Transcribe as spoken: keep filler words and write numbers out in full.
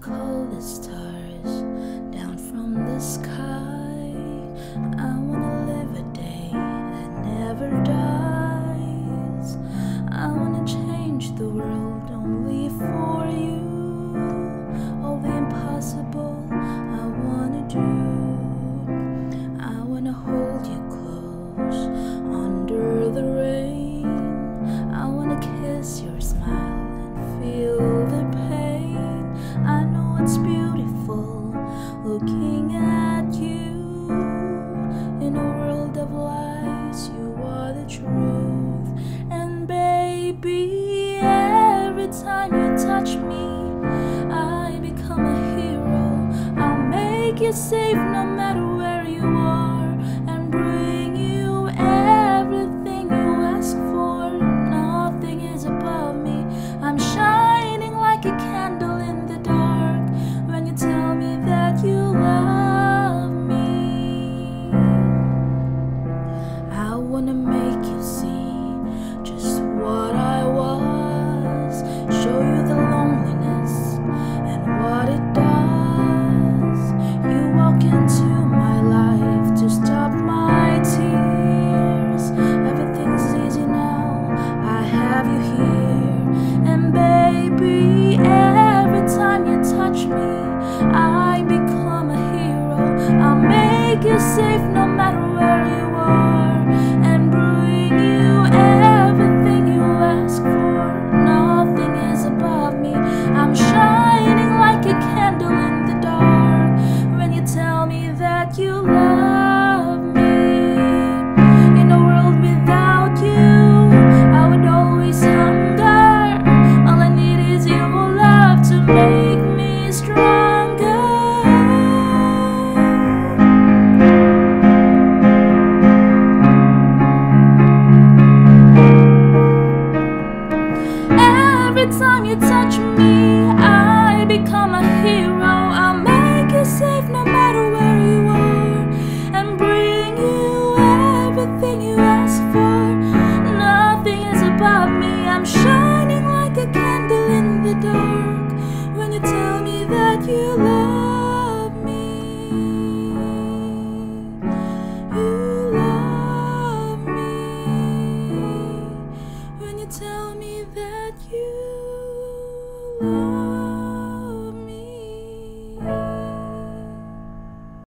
call the stars down from the sky. I wanna live a day that never dies. I wanna change the world only for you. All the impossible I wanna do. I wanna hold you close under the rain. I wanna kiss your smile and feel the pain. I know it's beautiful looking at you. In a world of lies, you are the truth. And baby, every time you touch me, I become a hero. I'll make you safe no matter where you are, and bring you everything you ask for. Nothing is above me. I'm shining like a candle in the dark when you tell me that you love me. I wanna make you see just what I was, show you the loneliness and what it does. You walk into my life to stop my tears. Everything's easy now, I have you here. And baby, every time you touch me, I become a hero. I'll make you safe